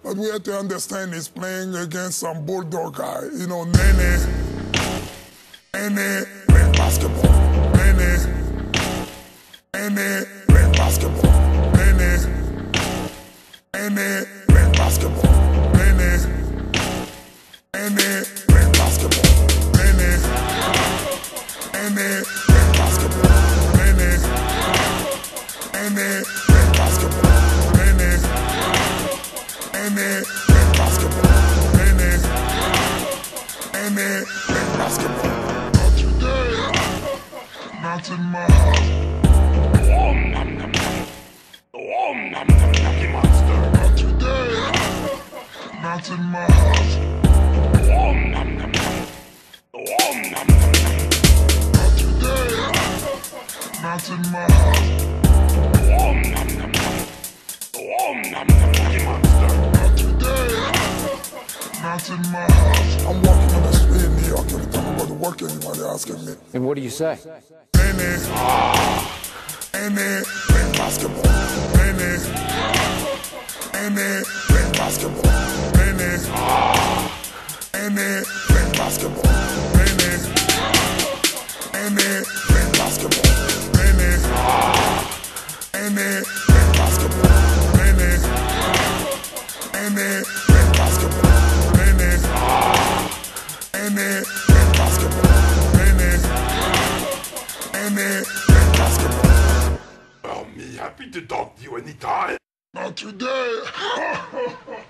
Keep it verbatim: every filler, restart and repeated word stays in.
But we have to understand he's playing against some bulldog guy. You know, Nene. Nene playing basketball. Nene. Nene playing basketball. Nene. Nene playing basketball. Nene. Nene playing basketball. Nene. Nene playing basketball. Nene. Nene playing basketball. Nene. Nene playing basketball. Nene. Nene playing basketball. Not today. Not in my house. Om nom nom nom. Om nom nom nom. Monster. Not today. Not in my house. Om nom nom nom. Om nom nom nom. Not today. Not in my house. Om nom nom nom. Om nom nom nom. Monster. Not today. Not in my house. I'm walking on the street in New York every time I go to work. Anybody asking me? And what do you say? Nene. Nene playing basketball. Nene. Nene playing basketball. Nene. Nene playing basketball. Nene. Nene playing basketball. Nene. Nene playing basketball. Nene. Nene playing basketball. Nene. Nene playing basketball. Nene. Nene playing basketball. I'll be happy to talk to you anytime. Not today.